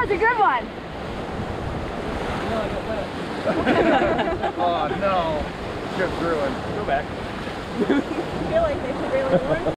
was a good one. Oh no. Ship's ruined. Go back. I feel like they should really learn